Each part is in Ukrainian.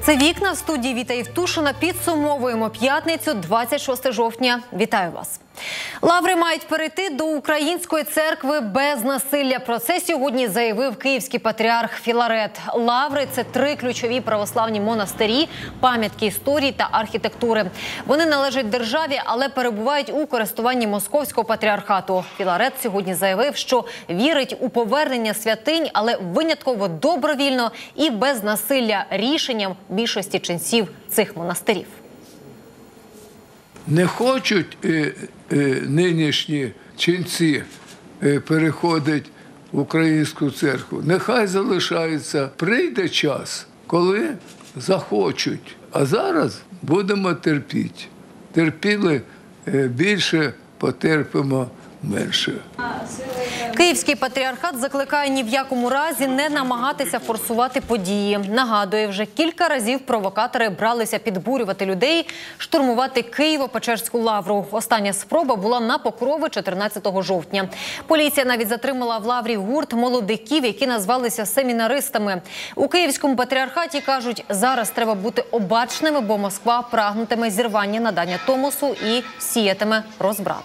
Це «Вікна», в студії Віта Євтушина. Підсумовуємо п'ятницю, 26 жовтня. Вітаю вас. Лаври мають перейти до Української церкви без насилля. Про це сьогодні заявив київський патріарх Філарет. Лаври – це 3 ключові православні монастирі, пам'ятки історії та архітектури. Вони належать державі, але перебувають у користуванні Московського патріархату. Філарет сьогодні заявив, що вірить у повернення святинь, але винятково добровільно і без насилля рішенням більшості ченців цих монастирів. Не хочуть нинішні ченці переходити в Українську церкву. Нехай залишаються. Прийде час, коли захочуть. А зараз будемо терпіти. Терпіли більше, потерпимо менше. Київський патріархат закликає ні в якому разі не намагатися форсувати події. Нагадує, вже кілька разів провокатори бралися підбурювати людей, штурмувати Києво-Печерську лавру. Остання спроба була на Покрови 14 жовтня. Поліція навіть затримала в лаврі гурт молодиків, які назвалися семінаристами. У Київському патріархаті кажуть, зараз треба бути обачними, бо Москва прагнутиме зірвання надання Томосу і сіятиме розбрат.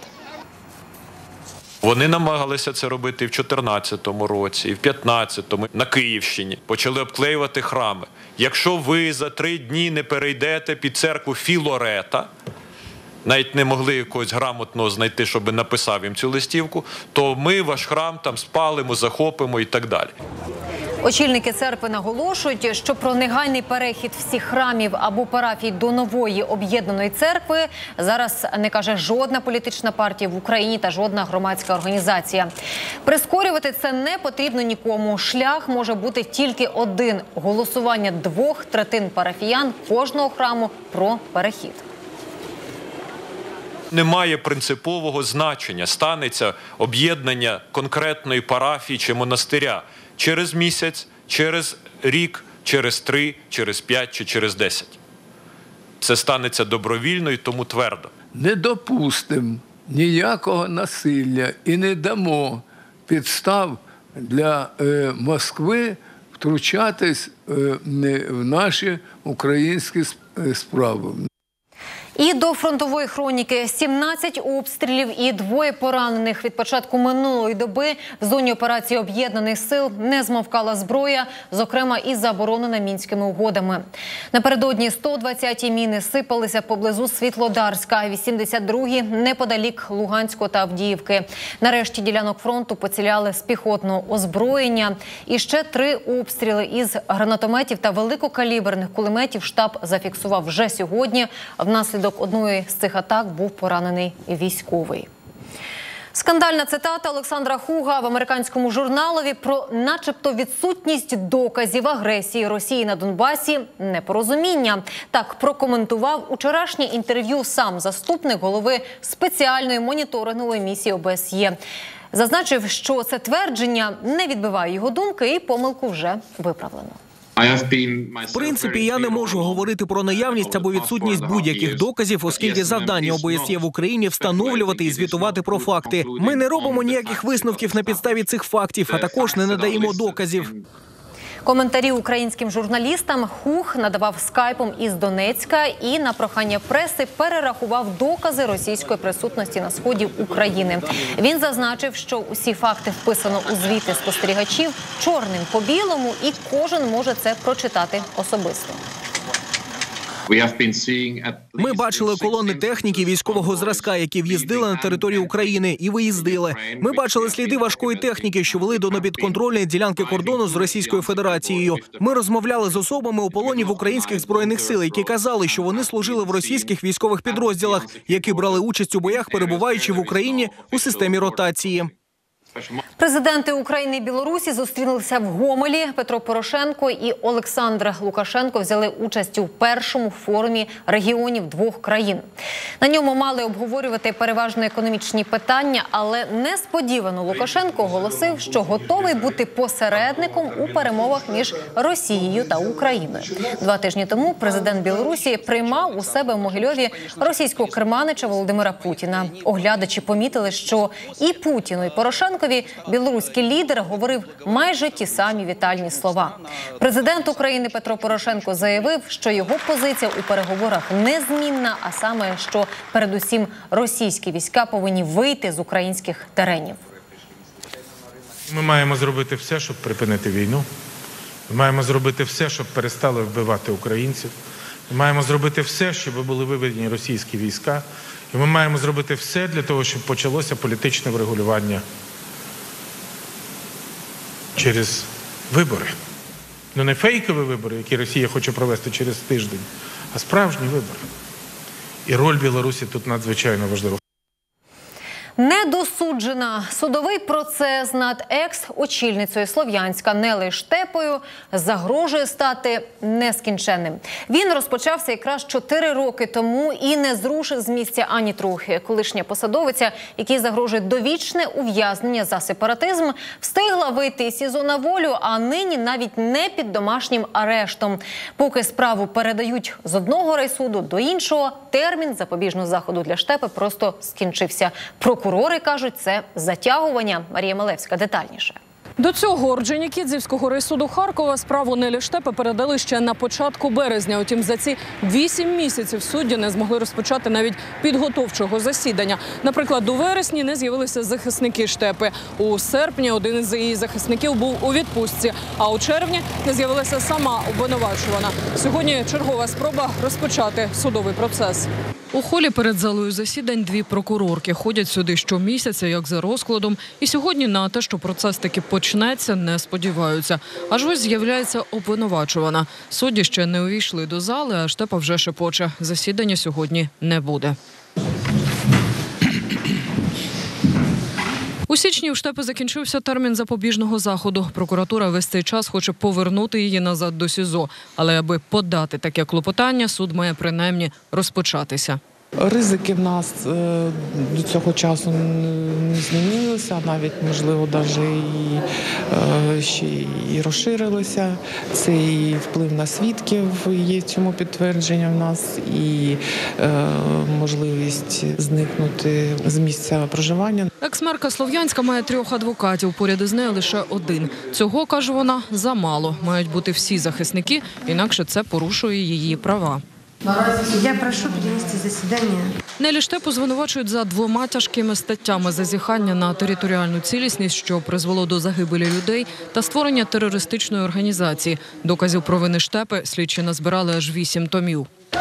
Вони намагалися це робити і в 2014 році, і в 2015-му на Київщині. Почали обклеювати храми. Якщо ви за 3 дні не перейдете під церкву Філарета, навіть не могли якогось грамотного знайти, щоб написав їм цю листівку, то ми ваш храм там спалимо, захопимо і так далі. Очільники церкви наголошують, що про негайний перехід всіх храмів або парафій до нової об'єднаної церкви зараз не каже жодна політична партія в Україні та жодна громадська організація. Прискорювати це не потрібно нікому. Шлях може бути тільки один – голосування 2/3 парафіян кожного храму про перехід. Немає принципового значення, станеться об'єднання конкретної парафії чи монастиря через місяць, через рік, через 3, через 5 чи через 10. Це станеться добровільно і тому твердо. Не допустимо ніякого насилля і не дамо підстав для Москви втручатись в наші українські справи. І до фронтової хроніки. 17 обстрілів і 2 поранених. Від початку минулої доби в зоні операції Об'єднаних сил не змовкала зброя, зокрема і заборонена Мінськими угодами. Напередодні 120-ті міни сипалися поблизу Світлодарська, 82-гі неподалік Луганського та Авдіївки. Нарешті ділянок фронту поціляли з піхотного озброєння. І ще 3 обстріли із гранатометів та великокаліберних кулеметів штаб зафіксував вже сьогодні. Внаслідок одної з цих атак був поранений військовий. Скандальна цитата Олександра Хуга в американському журналові про начебто відсутність доказів агресії Росії на Донбасі – непорозуміння. Так прокоментував учорашнє інтерв'ю сам заступник голови спеціальної моніторингової місії ОБСЄ. Зазначив, що це твердження не відбиває його думки і помилку вже виправлено. В принципі, я не можу говорити про наявність або відсутність будь-яких доказів, оскільки завдання ОБСЄ в Україні – встановлювати і звітувати про факти. Ми не робимо ніяких висновків на підставі цих фактів, а також не надаємо доказів. Коментарі українським журналістам Хуг надавав скайпом із Донецька і на прохання преси перерахував докази російської присутності на сході України. Він зазначив, що усі факти вписано у звіти спостерігачів чорним по білому і кожен може це прочитати особисто. Ми бачили колони техніки військового зразка, які в'їздили на територію України і виїздили. Ми бачили сліди важкої техніки, що вели до непідконтрольної ділянки кордону з Російською Федерацією. Ми розмовляли з особами у полоні в українських збройних сил, які казали, що вони служили в російських військових підрозділах, які брали участь у боях, перебуваючи в Україні у системі ротації. Президенти України і Білорусі зустрілися в Гомелі. Петро Порошенко і Олександр Лукашенко взяли участь у першому форумі регіонів 2 країн. На ньому мали обговорювати переважно економічні питання, але несподівано Лукашенко оголосив, що готовий бути посередником у перемовах між Росією та Україною. 2 тижні тому президент Білорусі приймав у себе в Могильові російського керманича Володимира Путіна. Оглядачі помітили, що і Путіну, і Порошенко Харкові білоруський лідер говорив майже ті самі вітальні слова. Президент України Петро Порошенко заявив, що його позиція у переговорах незмінна, а саме, що передусім російські війська повинні вийти з українських теренів. Ми маємо зробити все, щоб припинити війну. Ми маємо зробити все, щоб перестали вбивати українців. Ми маємо зробити все, щоб були виведені російські війська. І ми маємо зробити все для того, щоб почалося політичне врегулювання через вибори. Ну не фейкові вибори, які Росія хоче провести через тиждень, а справжні вибори. І роль Білорусі тут надзвичайно важлива. Недосуджена. Судовий процес над екс-очільницею Слов'янська Нелею Штепою загрожує стати нескінченним. Він розпочався якраз 4 роки тому і не зрушив з місця ані трохи. Колишня посадовиця, якій загрожує довічне ув'язнення за сепаратизм, встигла вийти із СІЗО на волю, а нині навіть не під домашнім арештом. Поки справу передають з одного райсуду до іншого, термін запобіжного заходу для Штепи просто скінчився. Прокурори кажуть, це затягування. Марія Малевська детальніше. До цього Орджонікідзевського райсуду Харкова справу Нелі Штепи передали ще на початку березня. Утім, за ці 8 місяців судді не змогли розпочати навіть підготовчого засідання. Наприклад, у вересні не з'явилися захисники Штепи. У серпні один із її захисників був у відпустці, а у червні не з'явилася сама обвинувачувана. Сьогодні чергова спроба розпочати судовий процес. У холі перед залою засідань 2 прокурорки ходять сюди щомісяця, як за розкладом. І сьогодні на те, що процес таки почнеться, не сподіваються. Аж ось з'являється обвинувачувана. Судді ще не увійшли до зали, а Штепа вже шепоче. Засідання сьогодні не буде. У січні у Штепи закінчився термін запобіжного заходу. Прокуратура весь цей час хоче повернути її назад до СІЗО. Але аби подати таке клопотання, суд має принаймні розпочатися. Ризики в нас до цього часу не змінилися, навіть, можливо, ще і розширилися. Це і вплив на свідків, є в цьому підтвердження в нас, і можливість зникнути з місця проживання. Екс-мерка Слов'янська має 3 адвокатів, поряд із нею лише 1. Цього, каже вона, замало. Мають бути всі захисники, інакше це порушує її права. Я прошу перенести засідання. Нелі Штепу звинувачують за 2 тяжкими статтями: зазіхання на територіальну цілісність, що призвело до загибелі людей, та створення терористичної організації. Доказів провини Штепи слідчі назбирали аж 8 томів. Это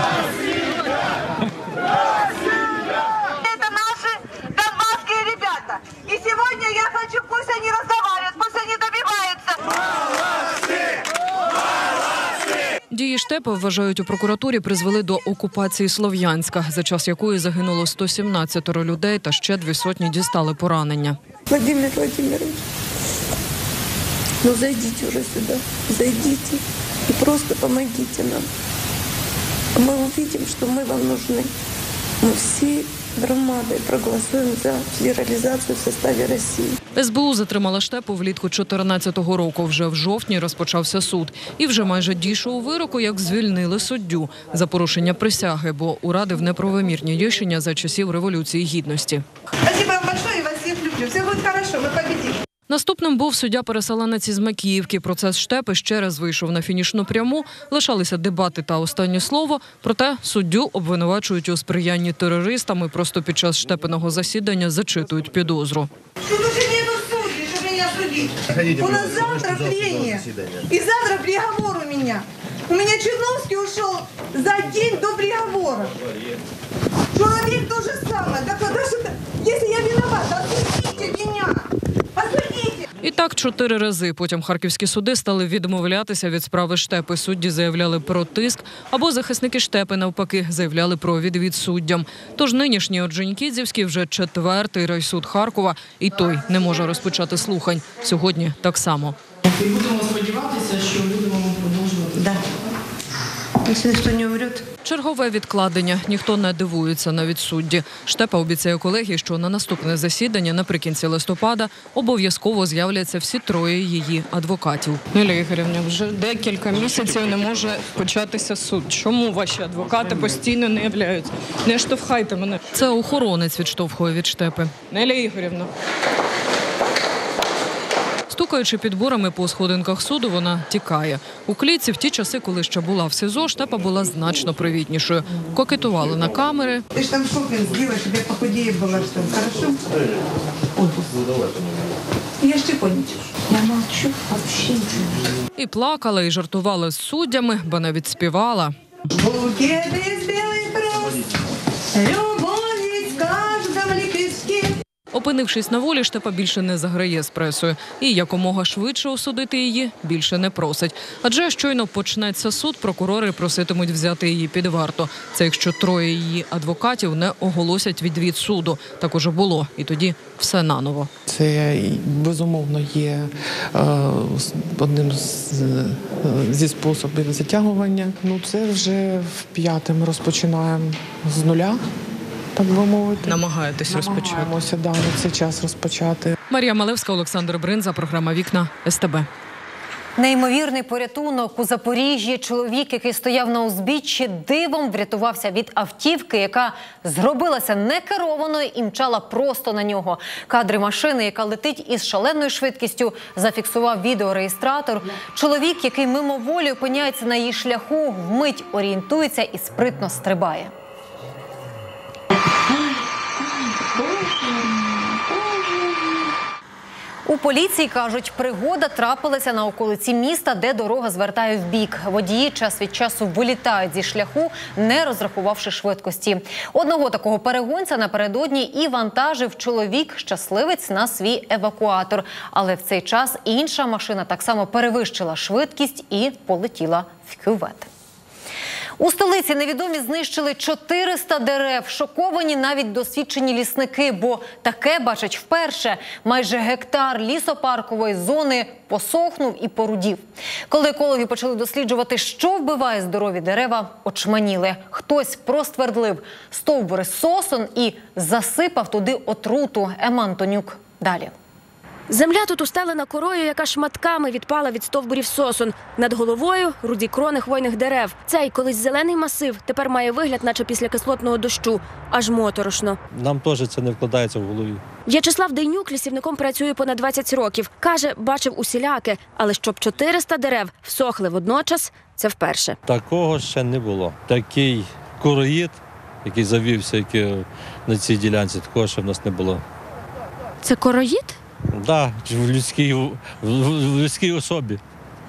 наши донбасские ребята. И сегодня я хочу, пусть они разговаривают, пусть они добиваются. Дії Штепи, вважають у прокуратурі, призвели до окупації Слов'янська, за час якої загинуло 117 людей та ще 200 дістали поранення. Владимир Владимирович, ну зайдите уже сюда, зайдите и просто помогите нам. Мы увидим, что мы вам нужны. Мы всей громадой проголосуем за федералізацію в составі Росії. СБУ затримала Штепу влітку 2014 року. Вже в жовтні розпочався суд. І вже майже дійшов вироку, як звільнили суддю за порушення присяги, бо урадив неправомірні рішення за часів Революції Гідності. Спасибо вам большое, я вас всех люблю. Все будет хорошо, мы победим. Наступним був суддя-переселенець із Макіївки. Процес Штепи ще раз вийшов на фінішну пряму. Лишалися дебати та останнє слово. Проте суддю обвинувачують у сприянні терористам і просто під час Штепиного засідання зачитують підозру. Тут уже нету судей, чтобы меня судить. У нас завтра прения. И завтра приговор у меня. У меня Черновский ушел за день до приговора. Человек то же самое. Так вот, если я виновата, отпустите меня. Осудите. І так 4 рази. Потім харківські суди стали відмовлятися від справи Штепи. Судді заявляли про тиск, або захисники Штепи, навпаки, заявляли про відвід суддям. Тож нинішній Орджонікідзевський вже 4-й райсуд Харкова, і той не може розпочати слухань. Сьогодні так само. І будемо сподіватися, що будемо продовжувати. Да. Якщо ніхто не умре. Чергове відкладення. Ніхто не дивується, навіть судді. Штепа обіцяє колегії, що на наступне засідання наприкінці листопада обов'язково з'являться всі 3 її адвокатів. Неля Ігорівна, вже декілька місяців не може початися суд. Чому ваші адвокати постійно не являються? Не штовхайте мене. Це охоронець відштовхує від Штепи. Неля Ігорівна. Гукаючи підборами по сходинках суду, вона тікає. У клітці в ті часи, коли ще була в СІЗО, Штепа була значно привітнішою. Кокетували на камери. Ты ж там шопинг сделаешь, чтобы я похудее была, что ли, хорошо? Я ж тихонечко. Я молчу, вообще ничего. І плакала, і жартувала з суддями, ба навіть співала. Букет из белых роз, любовь в каждом лепестке. Опинившись на волі, Штепа більше не заграє з пресою. І якомога швидше осудити її більше не просить. Адже щойно почнеться суд, прокурори проситимуть взяти її під варту. Це якщо троє її адвокатів не оголосять відвід суду. Так уже було. І тоді все наново. Це, безумовно, є одним зі способів затягування. Ну, це вже в-п'яте ми розпочинаємо з нуля, так би мовити. Намагаєтесь розпочати. Намагаємося, да, на цей час розпочати. Марія Малевська, Олександр Бринза, програма «Вікна», СТБ. Неймовірний порятунок у Запоріжжі. Чоловік, який стояв на узбіччі, дивом врятувався від автівки, яка зробилася некерованою і мчала просто на нього. Кадри машини, яка летить із шаленою швидкістю, зафіксував відеореєстратор. Чоловік, який мимоволі опиняється на її шляху, вмить орієнтується і спритно стрибає. У поліції кажуть, пригода трапилася на околиці міста, де дорога звертає вбік. Водії час від часу вилітають зі шляху, не розрахувавши швидкості. Одного такого перегонця напередодні і вантажив чоловік-щасливець на свій евакуатор. Але в цей час інша машина так само перевищила швидкість і полетіла в кювет. У столиці невідомі знищили 400 дерев. Шоковані навіть досвідчені лісники, бо таке бачать вперше. Майже гектар лісопаркової зони посохнув і порудів. Коли екологи почали досліджувати, що вбиває здорові дерева, очманіли. Хтось проствердлив стовбури сосон і засипав туди отруту. Ема Антонюк. Далі. Земля тут устелена корою, яка шматками відпала від стовбурів сосон. Над головою – руді крони хвойних дерев. Цей колись зелений масив тепер має вигляд, наче після кислотного дощу. Аж моторошно. Нам теж це не вкладається в голові. В'ячеслав Дейнюк лісівником працює понад 20 років. Каже, бачив усіляке, але щоб 400 дерев всохли водночас – це вперше. Такого ще не було. Такий короїд, який завівся на цій ділянці, такого ще в нас не було. Це короїд? Так, в людській особі.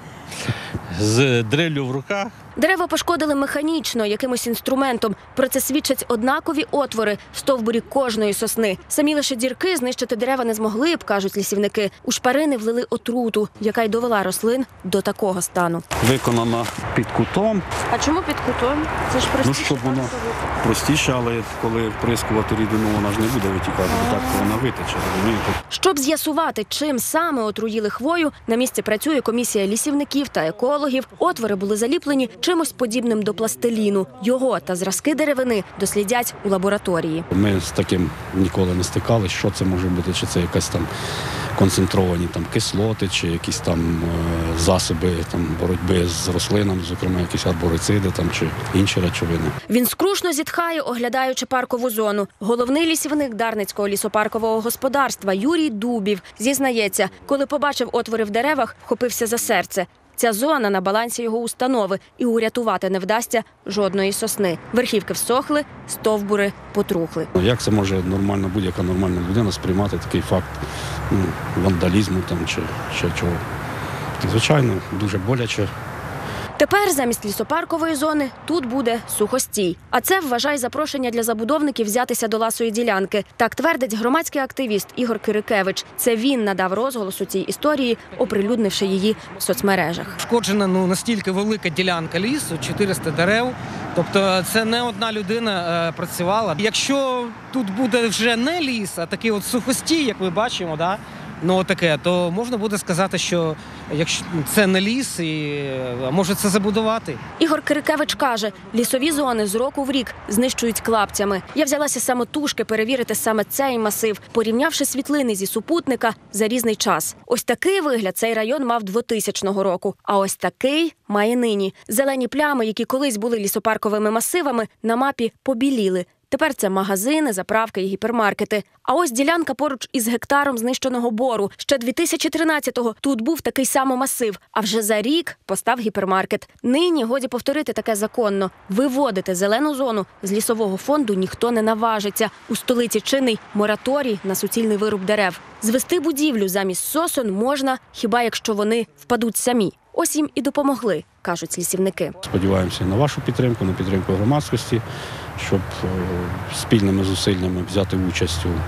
З дреллю в руках. Дерева пошкодили механічно, якимось інструментом. Про це свідчать однакові отвори в стовбурі кожної сосни. Самі лише дірки знищити дерева не змогли б, кажуть лісівники. У шпарини влили отруту, яка й довела рослин до такого стану. Виконана під кутом. А чому під кутом? Це ж простіше. Щоб воно простіше, але коли вприскувати рідину, вона ж не буде витікати, бо так вона витече, розумієте? Щоб з'ясувати, чим саме отруїли хвою, на місці працює комісія лісівників та екологів. Отвори були заліплені чимось подібним до пластиліну. Його та зразки деревини дослідять у лабораторії. Ми з таким ніколи не стикалися, що це може бути, чи це якась там концентровані кислоти, чи якісь там засоби боротьби з рослинами, зокрема якісь арборициди чи інші речовини. Він скрушно зітхає, оглядаючи паркову зону. Головний лісівник Дарницького лісопаркового господарства Юрій Дубів зізнається, коли побачив отвори в деревах, вхопився за серце. Ця зона на балансі його установи, і урятувати не вдасться жодної сосни. Верхівки всохли, стовбури потрухли. Як це може будь-яка нормальна людина сприймати такий факт вандалізму чи ще чого? Звичайно, дуже боляче. Тепер замість лісопаркової зони тут буде сухостій. А це, вважає, запрошення для забудовників взятися до ласої ділянки. Так твердить громадський активіст Ігор Кирикевич. Це він надав розголос у цій історії, оприлюднивши її в соцмережах. Шкоджена настільки велика ділянка лісу, 400 дерев. Тобто це не одна людина працювала. Якщо тут буде вже не ліс, а такий от сухостій, як ми бачимо, то можна буде сказати, що якщо це не ліс, може це забудувати. Ігор Кирикевич каже, лісові зони з року в рік знищують клаптями. Я взялася самотужки перевірити саме цей масив, порівнявши світлини зі супутника за різний час. Ось такий вигляд цей район мав 2000 року, а ось такий має нині. Зелені плями, які колись були лісопарковими масивами, на мапі побіліли. Тепер це магазини, заправки і гіпермаркети. А ось ділянка поруч із гектаром знищеного бору. Ще 2013-го тут був такий самий масив, а вже за рік постав гіпермаркет. Нині годі повторити таке законно. Виводити зелену зону з лісового фонду ніхто не наважиться. У столиці чинний мораторій на суцільний вируб дерев. Звести будівлю замість сосен можна, хіба якщо вони впадуть самі. Ось їм і допомогли, кажуть лісівники. Сподіваємося на вашу підтримку, на підтримку громадськості, щоб спільними зусиллями взяти участь у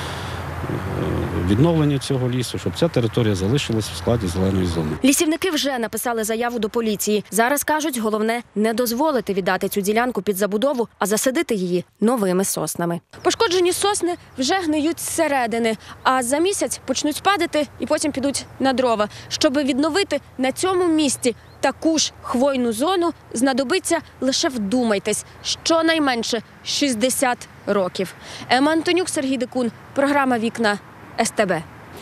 відновленні цього лісу, щоб ця територія залишилась в складі зеленої зони. Лісівники вже написали заяву до поліції. Зараз кажуть, головне не дозволити віддати цю ділянку під забудову, а засадити її новими соснами. Пошкоджені сосни вже гниють зсередини, а за місяць почнуть падати і потім підуть на дрова. Щоб відновити на цьому місці таку ж хвойну зону, знадобиться, лише вдумайтесь, щонайменше 60 років. Ема Антонюк, Сергій Декун. Програма «Вікна» СТБ.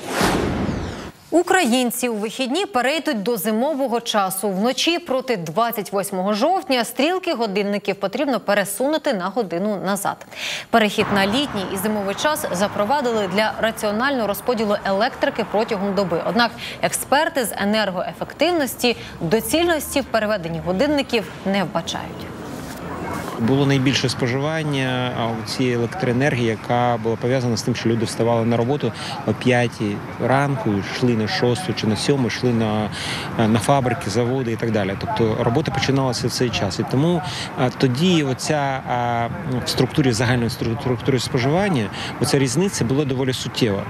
Українці у вихідні перейдуть до зимового часу. Вночі проти 28 жовтня стрілки годинників потрібно пересунути на годину назад. Перехід на літній і зимовий час запровадили для раціонального розподілу електрики протягом доби. Однак експерти з енергоефективності доцільності в переведенні годинників не вбачають. Було найбільше споживання цієї електроенергії, яка була пов'язана з тим, що люди вставали на роботу о 5 ранку, йшли на 6 чи на 7, йшли на фабрики, заводи і так далі. Тобто робота починалася в цей час. І тому тоді оця в структурі, загальної структури споживання, оця різниця була доволі суттєва.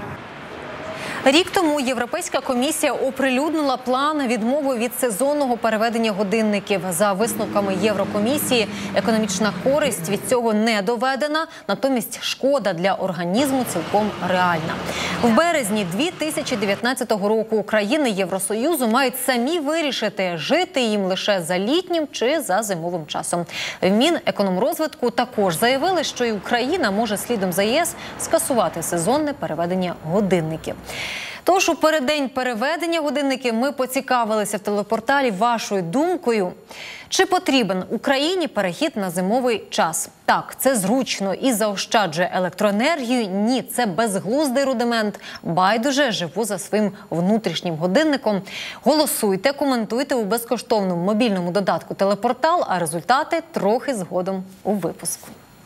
Рік тому Європейська комісія оприлюднила план відмови від сезонного переведення годинників. За висновками Єврокомісії, економічна користь від цього не доведена, натомість шкода для організму цілком реальна. В березні 2019 року країни Євросоюзу мають самі вирішити, жити їм лише за літнім чи за зимовим часом. В Мінекономрозвитку також заявили, що і Україна може слідом за ЄС скасувати сезонне переведення годинників. Тож у переддень переведення годинників ми поцікавилися в телепорталі вашою думкою. Чи потрібен Україні перехід на зимовий час? Так, це зручно і заощаджує електроенергію. Ні, це безглуздий рудимент. Байдуже, живу за своїм внутрішнім годинником. Голосуйте, коментуйте у безкоштовному мобільному додатку «Телепортал», а результати трохи згодом у випуску.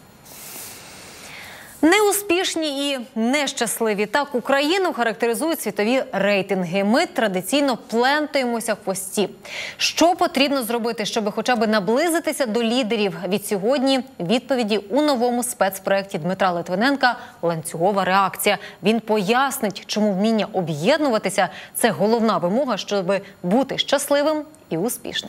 Неуспішні і нещасливі. Так Україну характеризують світові рейтинги. Ми традиційно плентаємося в хвості. Що потрібно зробити, щоб хоча б наблизитися до лідерів? Від сьогодні відповіді у новому спецпроєкті Дмитра Литвиненка «Ланцюгова реакція». Він пояснить, чому вміння об'єднуватися – це головна вимога, щоб бути щасливим і успішним.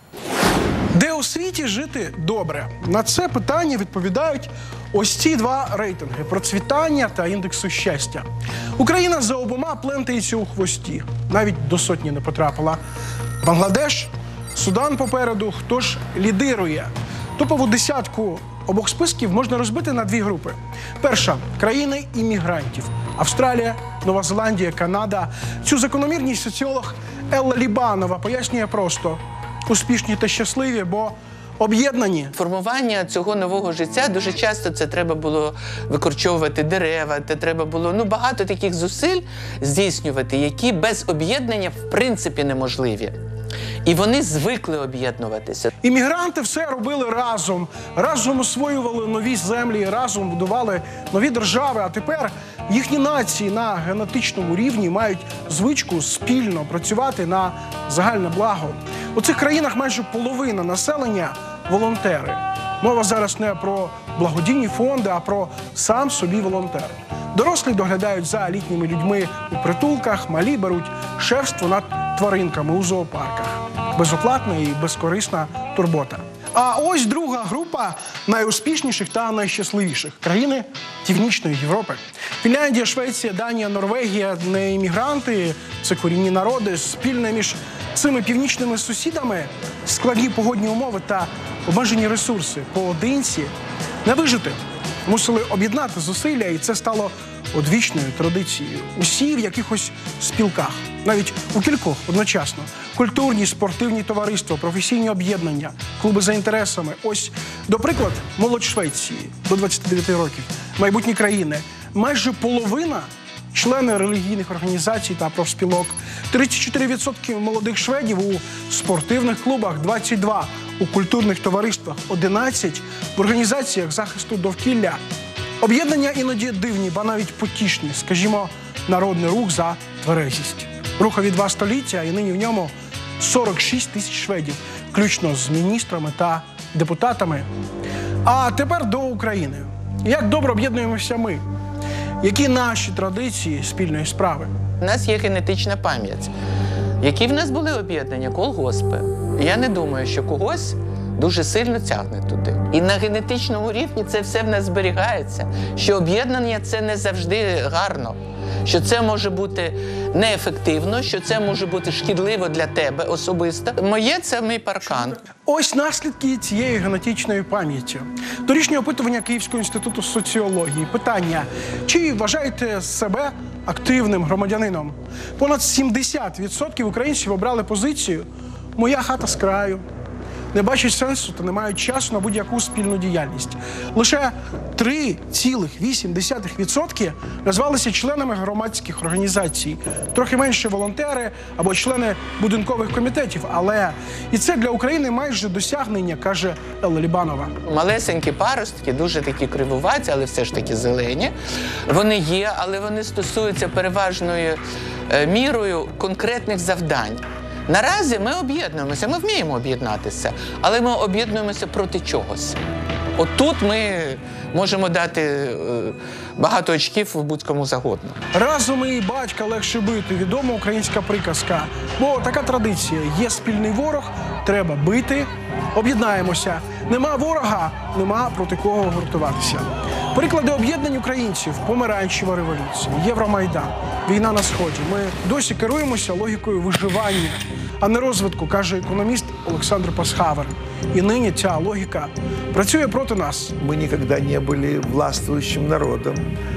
Де у світі жити добре? На це питання відповідають ось ці два рейтинги – процвітання та індексу щастя. Україна за обома плентається у хвості. Навіть до сотні не потрапила. Бангладеш, Судан попереду. Хто ж лідирує? Топову десятку обох списків можна розбити на дві групи. Перша – країни іммігрантів. Австралія, Нова Зеландія, Канада. Цю закономірність соціолог Елла Лібанова пояснює просто – успішні та щасливі, бо об'єднані. Формування цього нового життя дуже часто це треба було викорчовувати дерева, це треба було багато таких зусиль здійснювати, які без об'єднання в принципі неможливі. І вони звикли об'єднуватися. Іммігранти все робили разом. Разом освоювали нові землі, разом будували нові держави. А тепер їхні нації на генетичному рівні мають звичку спільно працювати на загальне благо. У цих країнах майже половина населення – волонтери. Мова зараз не про благодійні фонди, а про сам собі волонтер. Дорослі доглядають за літніми людьми у притулках, малі беруть шефство над тваринками у зоопарках. Безоплатна і безкорисна турбота. А ось друга група найуспішніших та найщасливіших – країни Північної Європи. Фінляндія, Швеція, Данія, Норвегія – не іммігранти, це корінні народи. Спільне між цими північними сусідами – складні погодні умови та обмежені ресурси. Поодинці не вижити. Мусили об'єднати зусилля, і це стало одвічною традицією. Усі в якихось спілках, навіть у кількох одночасно. Культурні, спортивні товариства, професійні об'єднання, клуби за інтересами. Ось, до прикладу, молодь Швеції до 29 років, майбутні країни. Майже половина – члени релігійних організацій та профспілок. 34% молодих шведів у спортивних клубах, 22% у культурних товариствах, 11% в організаціях захисту довкілля. Об'єднання іноді дивні, ба навіть потішні. Скажімо, Народний рух за тверезість. Рухові 2 століття, і нині в ньому 46 тисяч шведів, включно з міністрами та депутатами. А тепер до України. Як добре об'єднуємося ми? Які наші традиції спільної справи? У нас є генетична пам'ять. Які в нас були об'єднання? Колгоспи. Я не думаю, що когось дуже сильно тягне туди. І на генетичному рівні це все в нас зберігається, що об'єднання – це не завжди гарно, що це може бути неефективно, що це може бути шкідливо для тебе особисто. Моє – це мій паркан. Ось наслідки цієї генетичної пам'яті. Торішнє опитування Київського інституту соціології. Питання: чи вважаєте себе активним громадянином? Понад 70% українців обрали позицію «Моя хата з краю». Не бачать сенсу та не мають часу на будь-яку спільну діяльність. Лише 3,8% назвалися членами громадських організацій. Трохи менше волонтери або члени будинкових комітетів. Але і це для України майже досягнення, каже Елла Лібанова. Малесенькі паростки, дуже такі кривуваті, але все ж таки зелені. Вони є, але вони стосуються переважною мірою конкретних завдань. Наразі ми об'єднуємося, ми вміємо об'єднатися, але ми об'єднуємося проти чогось. От тут ми можемо дати багато очків в будь-кому завгодно. Разом і батька легше бити – відома українська приказка. Бо така традиція – є спільний ворог, треба бити, об'єднаємося. Нема ворога, нема проти кого гуртуватися. Приклади об'єднань українців – помаранчева революція, Євромайдан, війна на Сході. Ми досі керуємося логікою виживання, а не розвитку, каже економіст Олександр Пасхавер. І нині ця логіка працює проти нас. Ми ніколи не були властвуючим народом.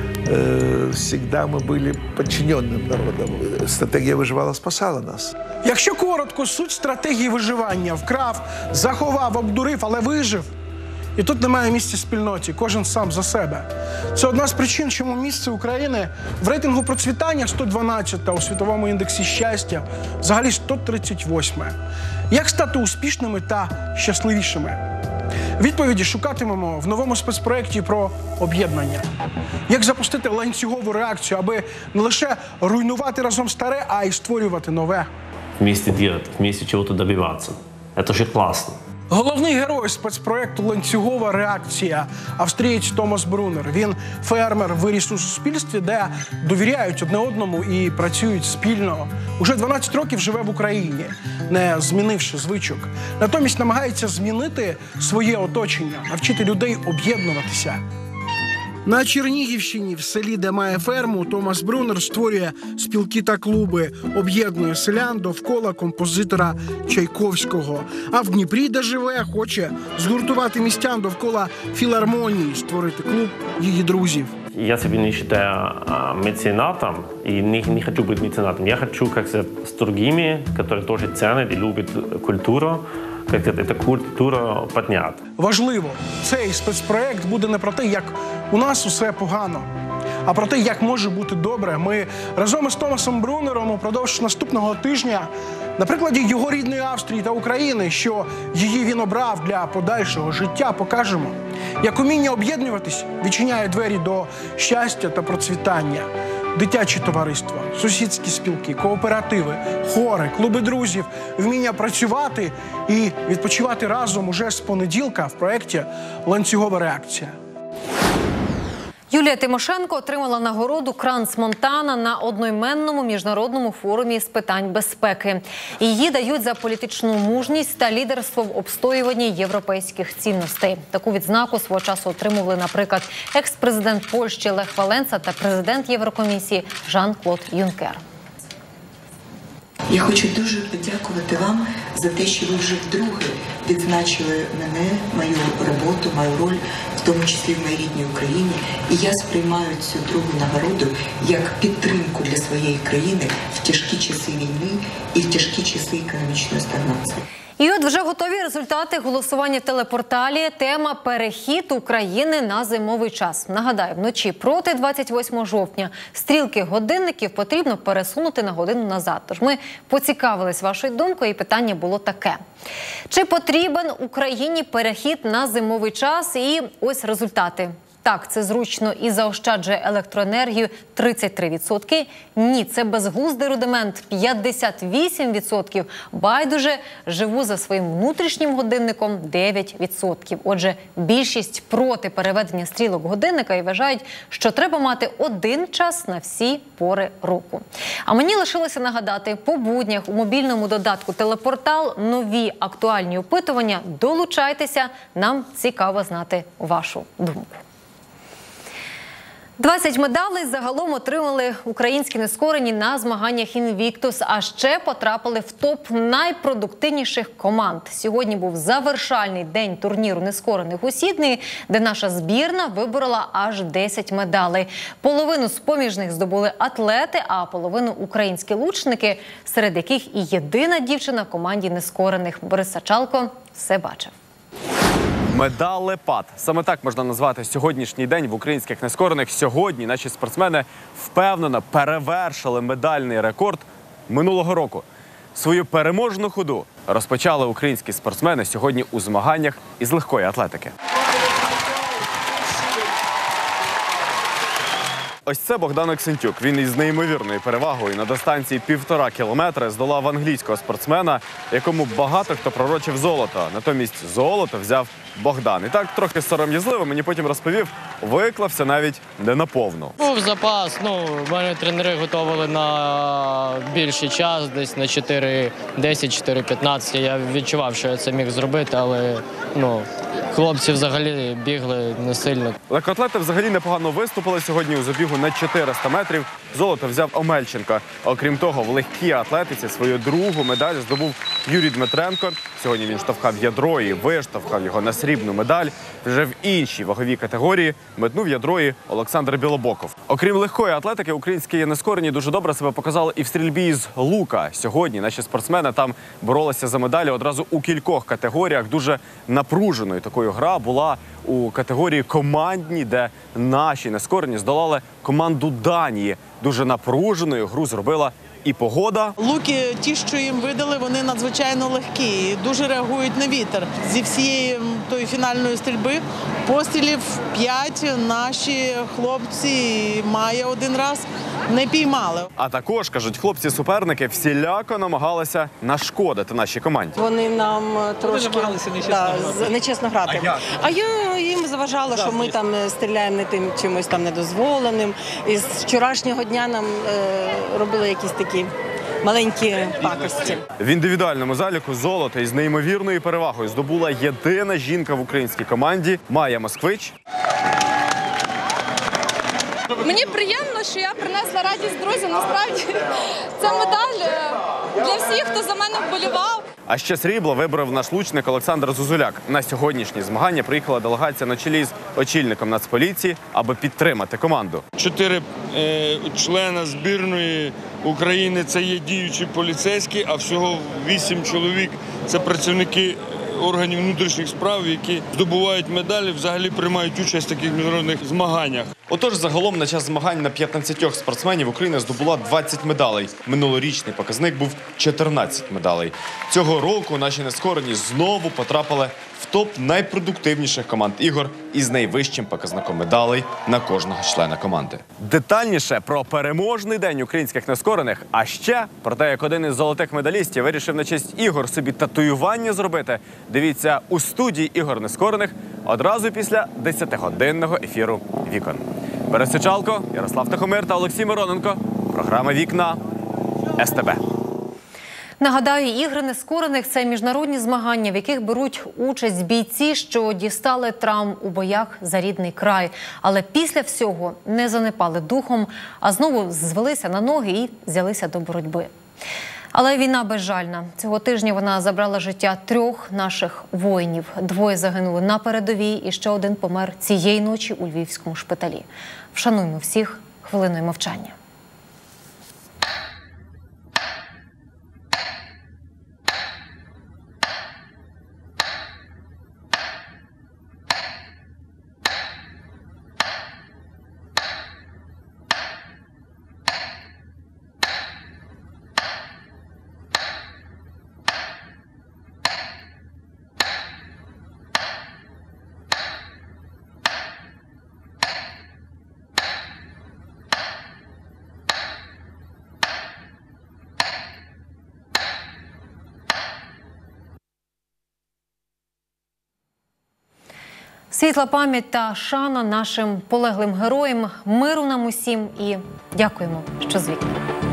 Всегда ми були підчиненим народом. Стратегія виживала спасала нас. Якщо коротко, суть стратегії виживання: вкрав, заховав, обдурив, але вижив. І тут немає місця спільноті, кожен сам за себе. Це одна з причин, чому місце України в рейтингу процвітання 112, а у світовому індексі щастя взагалі 138. Як стати успішними та щасливішими? Відповіді шукатимемо в новому спецпроєкті про об'єднання. Як запустити ланцюгову реакцію, аби не лише руйнувати разом старе, а й створювати нове. Вместе делать, вместе чего-то добиваться. Это же классно. Головний герой спецпроєкту «Ланцюгова реакція» – австрієць Томас Брунер. Він фермер, виріс у суспільстві, де довіряють одне одному і працюють спільно. Уже 12 років живе в Україні, не змінивши звичок. Натомість намагається змінити своє оточення, навчити людей об'єднуватися. На Чернігівщині, в селі, де має ферму, Томас Брунер створює спілки та клуби, об'єднує селян довкола композитора Чайковського. А в Дніпрі, де живе, хоче згуртувати містян довкола філармонії, створити клуб її друзів. Я себя не считаю меценатом и не хочу быть меценатом. Я хочу как-то с другими, которые тоже ценят и любят культуру, як ця культура підняти. Важливо, цей спецпроєкт буде не про те, як у нас усе погано, а про те, як може бути добре. Ми разом із Томасом Брунером упродовж наступного тижня на прикладі його рідної Австрії та України, що її він обрав для подальшого життя, покажемо, як уміння об'єднуватись відчиняє двері до щастя та процвітання. Дитячі товариства, сусідські спілки, кооперативи, хори, клуби друзів, вміння працювати і відпочивати разом уже з понеділка в проєкті «Ланцюгова реакція». Юлія Тимошенко отримала нагороду «Кранц Монтана» на одноіменному міжнародному форумі з питань безпеки. Її дають за політичну мужність та лідерство в обстоюванні європейських цінностей. Таку відзнаку свого часу отримували, наприклад, екс-президент Польщі Лех Валенса та президент Єврокомісії Жан-Клод Юнкер. Я хочу дуже подякувати вам за те, що ви вже вдруге відзначили мене, мою роботу, мою роль в тому числі в моїй рідній Україні. І я сприймаю цю другу нагороду як підтримку для своєї країни в тяжкі часи війни і в тяжкі часи економічної стагнації. І от вже готові результати голосування в телепорталі. Тема «Перехід України на зимовий час». Нагадаю, вночі проти 28 жовтня стрілки годинників потрібно пересунути на годину назад. Тож ми поцікавились вашою думкою, і питання було таке. Чи потрібен Україні перехід на зимовий час? І ось результати. Так, це зручно і заощаджує електроенергію 33%. Ні, це безглуздий рудимент 58%. Байдуже, живу за своїм внутрішнім годинником 9%. Отже, більшість проти переведення стрілок годинника і вважають, що треба мати один час на всі пори року. А мені лишилося нагадати, по буднях у мобільному додатку «Телепортал» нові актуальні опитування. Долучайтеся, нам цікаво знати вашу думку. 20 медалей загалом отримали українські нескорені на змаганнях «Інвіктус», а ще потрапили в топ найпродуктивніших команд. Сьогодні був завершальний день турніру нескорених у Сіднеї, де наша збірна виборола аж 10 медалей. Половину з-поміж них здобули атлети, а половину – українські лучники, серед яких і єдина дівчина в команді нескорених. Борис Сачалко все бачив. Медалепад. Саме так можна назвати сьогоднішній день в українських нескорених. Сьогодні наші спортсмени впевнено перевершили медальний рекорд минулого року. Свою переможну ходу розпочали українські спортсмени сьогодні у змаганнях із легкої атлетики. Ось це Богдан Оксентюк. Він із неймовірною перевагою на дистанції 1,5 кілометри здолав англійського спортсмена, якому багато хто пророчив золото. Натомість золото взяв Богдан. І так, трохи сором'язливо, мені потім розповів, виклався навіть не наповну. Був запас, мене тренери готували на більший час, десь на 4:10, 4:15. Я відчував, що я це міг зробити, але, хлопці взагалі бігли не сильно. Легкоатлети взагалі непогано виступили сьогодні у забігу на 400 метрів. Золото взяв Омельченко. Окрім того, в легкій атлетиці свою другу медаль здобув Юрій Дмитренко. Сьогодні він штовхав ядро і виштовхав його на срібну медаль. Вже в іншій ваговій категорії метнув ядро і Олександр Білобоков. Окрім легкої атлетики, українські нескорені дуже добре себе показали і в стрільбі з лука. Сьогодні наші спортсмени там боролися за медалі одразу у кількох категоріях. Дуже напруженою такою гра була у категорії командній, де наші нескорені здолали команду Данії. Дуже напруженою гру зробила і погода. Луки, ті, що їм видали, вони надзвичайно легкі, і дуже реагують на вітер. Зі всієї тої фінальної стрільби пострілів 5 наші хлопці, Майя один раз, не піймали. А також, кажуть хлопці-суперники, всіляко намагалися нашкодити нашій команді. Вони нам трошки нечесно грати. А я їм заважала, що ми там стріляємо не тим чимось там недозволеним. І з вчорашнього дня нам робили якісь такі маленькі пакості. В індивідуальному заліку золото із неймовірною перевагою здобула єдина жінка в українській команді Майя Москвич. Мені приємно, що я принесла радість друзям. Насправді, це медаль для всіх, хто за мене вболівав. А ще срібло виборов наш лучник Олександр Зузуляк. На сьогоднішні змагання приїхала делегація на чолі з очільником Нацполіції, аби підтримати команду. 4 члена збірної України – це є діючі поліцейські, а всього 8 чоловік – це працівники органів внутрішніх справ, які здобувають медалі, взагалі приймають участь в таких міжнародних змаганнях. Отож, загалом на час змагань на 15 спортсменів Україна здобула 20 медалей. Минулорічний показник був 14 медалей. Цього року наші нескорені знову потрапили в топ найпродуктивніших команд ігор із найвищим показником медалей на кожного члена команди. Детальніше про переможний день українських нескорених, а ще про те, як один із золотих медалістів вирішив на честь ігор собі татуювання зробити, дивіться у студії ігор нескорених одразу після 10-годинного ефіру «Вікон». Борис Сачалко, Ярослав Тихомир та Олексій Мироненко. Програма «Вікна» СТБ. Нагадаю, ігри нескорених – це міжнародні змагання, в яких беруть участь бійці, що дістали травм у боях за рідний край. Але після всього не занепали духом, а знову звелися на ноги і взялися до боротьби. Але війна безжальна. Цього тижня вона забрала життя 3 наших воїнів. 2 загинули на передовій і ще 1 помер цієї ночі у львівському шпиталі. Вшануймо всіх хвилиною мовчання. Світла пам'ять та шана нашим полеглим героям, миру нам усім і дякуємо, що з вікна.